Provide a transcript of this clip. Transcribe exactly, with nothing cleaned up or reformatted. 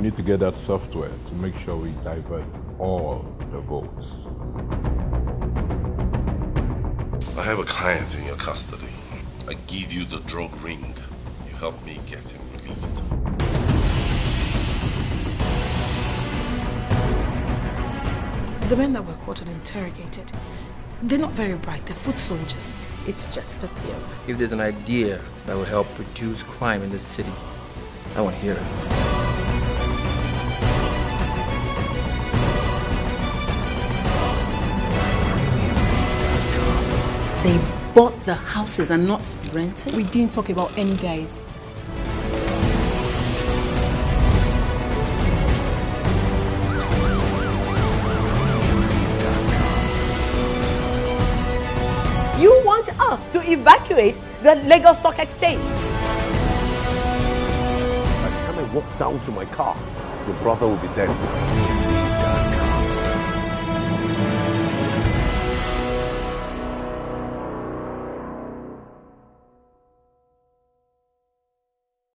We need to get that software to make sure we divert all the votes. I have a client in your custody. I give you the drug ring. You help me get him released. The men that were caught and interrogated, they're not very bright. They're foot soldiers. It's just a theory. If there's an idea that will help reduce crime in this city, I want to hear it. They bought the houses and not rented? We didn't talk about any guys. You want us to evacuate the Lagos Stock Exchange? By the time I walk down to my car, your brother will be dead.